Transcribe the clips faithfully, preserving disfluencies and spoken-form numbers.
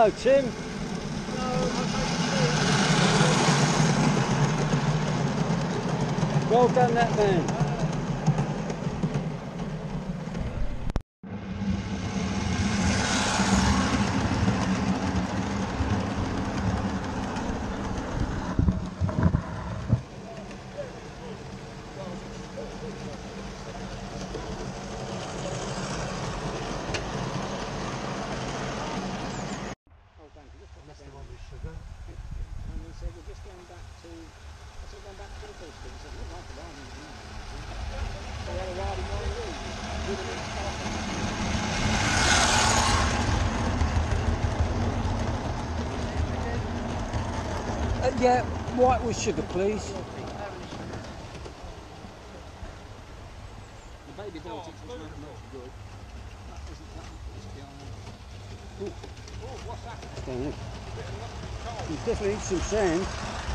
Hello, Tim. Well done, that man. That's the one with sugar. And he said, we're just going back to, I said, going back to the first thing. He said, look like the riding room. So we had a riding one of these. With a little Uh, yeah, white with sugar, please. The baby Baltics was not much good. That wasn't that much behind. Oh, what's that? Down here. You definitely need some sand.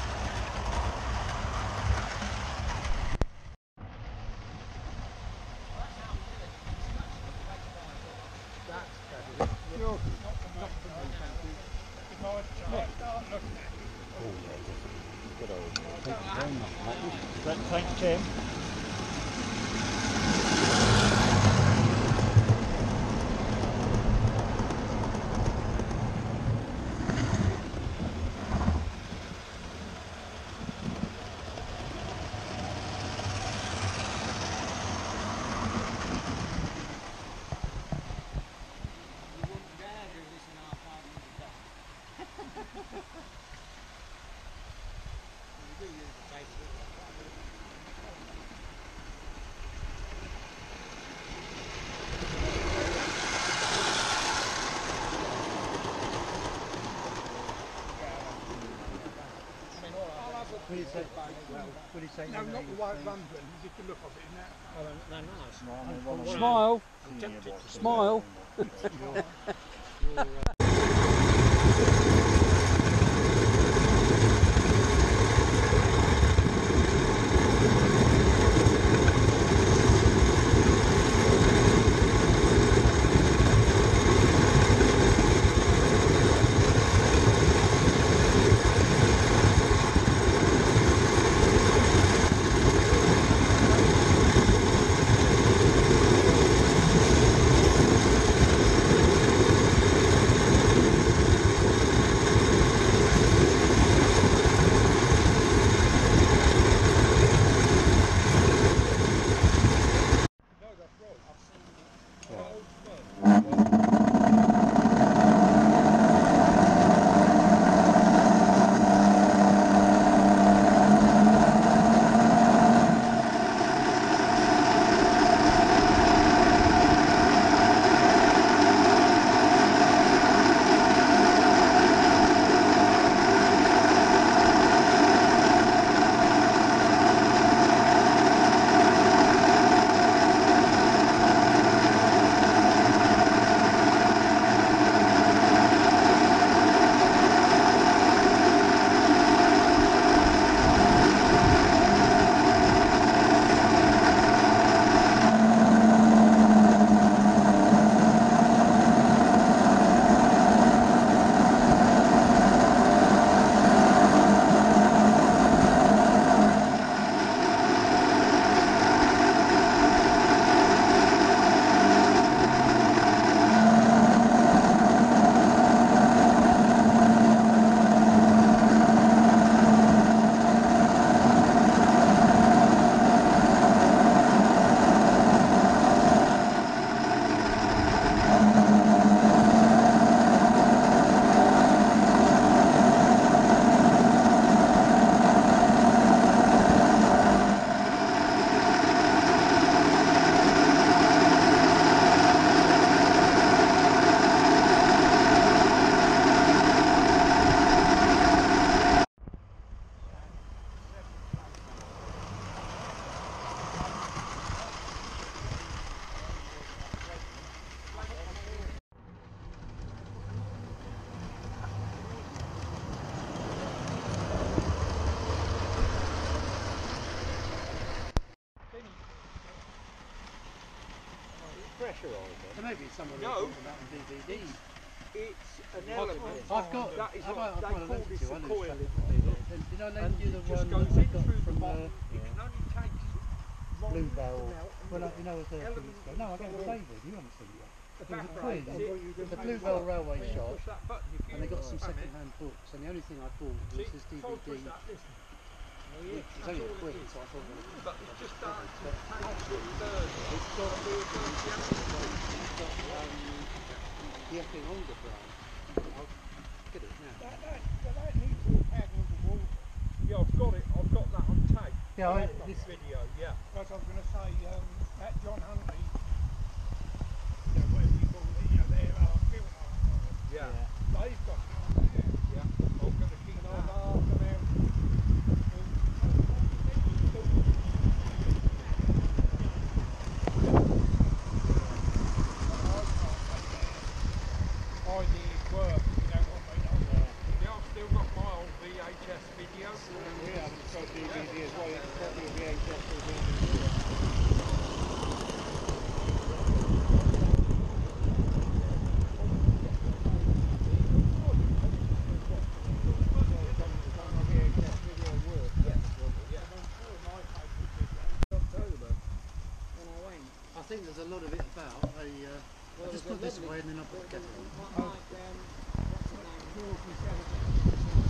Thank you, Tim. What do you say? What do you say? No, not the white rumbling, just the look of it, isn't it? Oh, they're nice. Smile. I'm tempted to Smile. Pressurised. So maybe it's someone No. who's talking about on D V D. it's an element. I've got. That is I've what got, they I've got a call link this to a one. coil. And did I lend And you it the just one goes that I in got through the from bottom. the It can only take long Bluebell? to melt. and Well, the you know, was there a few element weeks ago. No, I got sort the of David. You haven't seen it yet. There was a evaporates quiz. it. The Bluebell Railway When you shop, push that button, if you and they got some spam it, second-hand books. And the only thing I bought was see, this D V Todd, push D. that, listen. Oh, yeah, Which was that's only all a it quid, is. so I thought, well, But it's just starting to But take it further. it's got It'll be a first it's got um, the effing older brand. I'll get it now. That, that, that, that needs all tag on the wall. Yeah, I've got it. I've got that on tape. Yeah, I, I've got this, video, yeah. Because I was going to say, um, that John Huntley, you know, whatever you call it, you know, their uh, film archive, Yeah. they've got it on there. Yeah. I'm going to keep And I that. was after them. Ideas work, you know what I mean? Yeah, I've still got my old V H S videos. We haven't got D V D as well, it's probably a V H S or D V D. October, when I went. I think there's a lot of it about. I, uh, I just put this away and then I put the kettle on. Like, um, what's his name?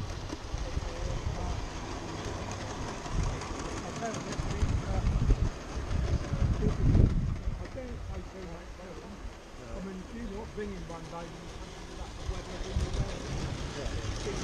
I mean, if you want bringing one day, that's the weather in the world.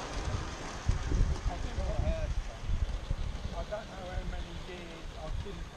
I don't know how many years I've been